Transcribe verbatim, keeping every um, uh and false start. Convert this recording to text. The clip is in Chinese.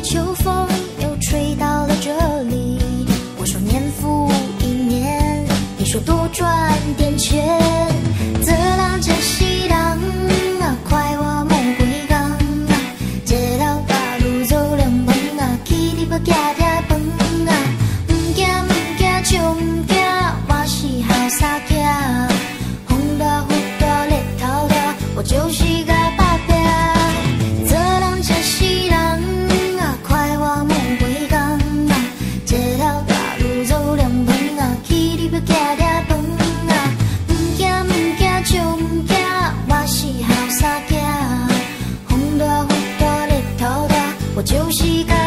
秋风又吹到了这里。我说年复一年，你说多赚点钱。这人这是人啊，快活莫归工啊，这条大路走两分啊，去你要行拆饭啊。唔惊唔惊就唔惊，我是好傻仔。风大雨大日头大，我就是个打拼。这人这是人啊，快活莫归工啊，这条大路走两分啊，去你要行拆饭啊。唔惊唔惊就唔惊，我是好傻仔。风大雨大日头大，我就是个